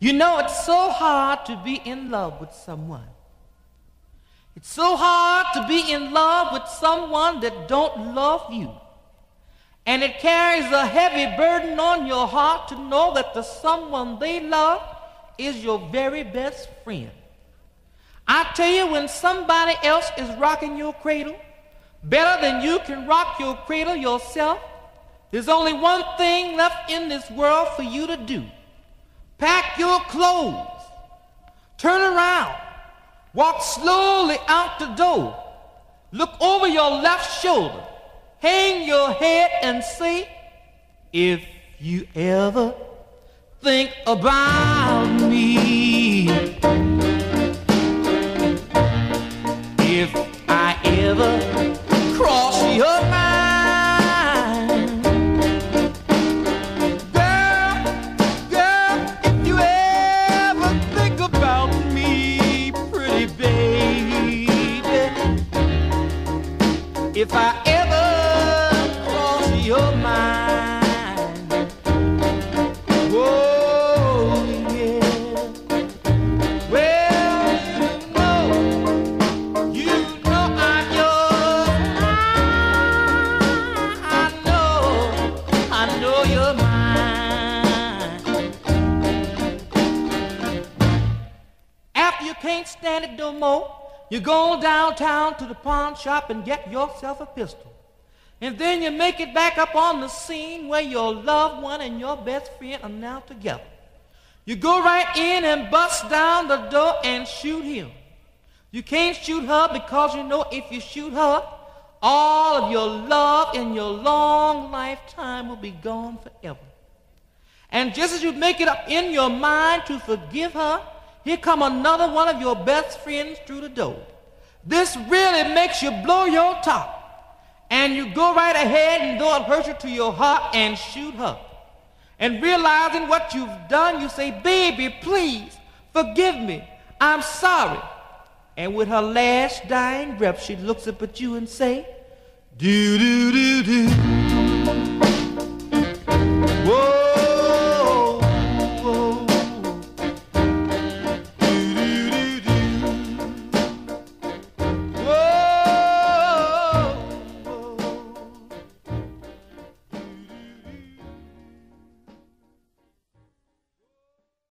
You know, it's so hard to be in love with someone. It's so hard to be in love with someone that don't love you. And it carries a heavy burden on your heart to know that the someone they love is your very best friend. I tell you, when somebody else is rocking your cradle better than you can rock your cradle yourself, there's only one thing left in this world for you to do. Pack your clothes, turn around, walk slowly out the door, look over your left shoulder, hang your head and say, if you ever think about me, if I ever cross your mind, girl, if you ever think about me, pretty baby, if I ever cross your mind, whoa, yeah, well, you know I'm yours, I know you're mine. After you can't stand it no more, you go downtown to the pawn shop and get yourself a pistol. And then you make it back up on the scene where your loved one and your best friend are now together. You go right in and bust down the door and shoot him. You can't shoot her because you know if you shoot her, all of your love in your long lifetime will be gone forever. And just as you make it up in your mind to forgive her, here come another one of your best friends through the door. This really makes you blow your top. And you go right ahead and though it hurts you to your heart and shoot her. And realizing what you've done, you say, baby, please, forgive me. I'm sorry. And with her last dying breath, she looks up at you and say, do, do, do, do.